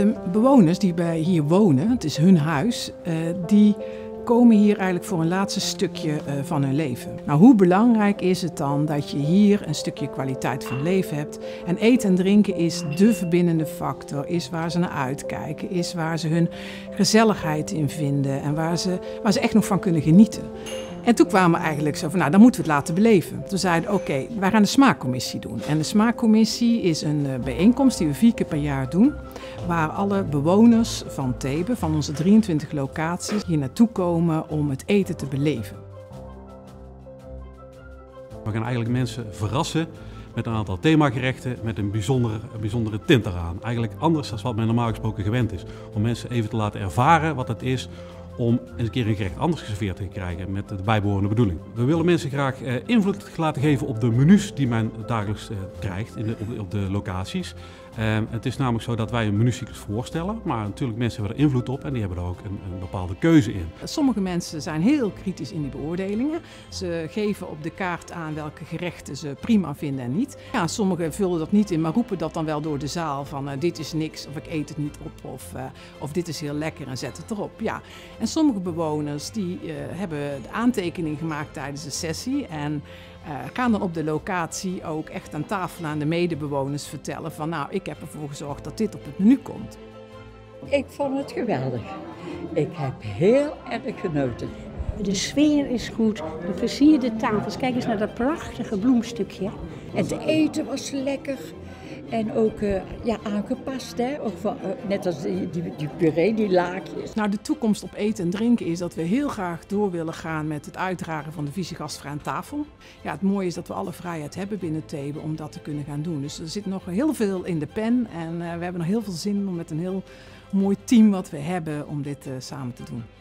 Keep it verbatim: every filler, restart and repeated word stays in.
De bewoners die bij hier wonen, het is hun huis, uh, die komen hier eigenlijk voor een laatste stukje uh, van hun leven. Nou, hoe belangrijk is het dan dat je hier een stukje kwaliteit van leven hebt? En eten en drinken is de verbindende factor, is waar ze naar uitkijken, is waar ze hun gezelligheid in vinden en waar ze, waar ze echt nog van kunnen genieten. En toen kwamen we eigenlijk zo van, nou, dan moeten we het laten beleven. Toen zeiden we, oké, wij gaan de smaakcommissie doen. En de smaakcommissie is een bijeenkomst die we vier keer per jaar doen, waar alle bewoners van Thebe, van onze drieëntwintig locaties, hier naartoe komen om het eten te beleven. We gaan eigenlijk mensen verrassen met een aantal themagerechten met een bijzondere, een bijzondere tint eraan. Eigenlijk anders dan wat men normaal gesproken gewend is. Om mensen even te laten ervaren wat het is om eens een keer een gerecht anders geserveerd te krijgen met de bijbehorende bedoeling. We willen mensen graag eh, invloed laten geven op de menus die men dagelijks eh, krijgt in de, op, de, op de locaties. Uh, het is namelijk zo dat wij een menucyclus voorstellen, maar natuurlijk mensen hebben er invloed op en die hebben er ook een, een bepaalde keuze in. Sommige mensen zijn heel kritisch in die beoordelingen. Ze geven op de kaart aan welke gerechten ze prima vinden en niet. Ja, sommigen vullen dat niet in, maar roepen dat dan wel door de zaal van uh, dit is niks of ik eet het niet op of, uh, of dit is heel lekker en zet het erop. Ja. En sommige bewoners die uh, hebben de aantekening gemaakt tijdens de sessie en Uh, gaan dan op de locatie ook echt aan tafel aan de medebewoners vertellen van nou, ik heb ervoor gezorgd dat dit op het menu komt. Ik vond het geweldig. Ik heb heel erg genoten. De sfeer is goed, de versierde tafels. Kijk eens naar dat prachtige bloemstukje. Het eten was lekker. En ook uh, ja, aangepast, hè? Ook van, uh, net als die, die, die puree, die laagjes. Nou, de toekomst op eten en drinken is dat we heel graag door willen gaan met het uitdragen van de visie gastvrij aan tafel. Ja, het mooie is dat we alle vrijheid hebben binnen Thebe om dat te kunnen gaan doen. Dus er zit nog heel veel in de pen en uh, we hebben nog heel veel zin om met een heel mooi team wat we hebben om dit uh, samen te doen.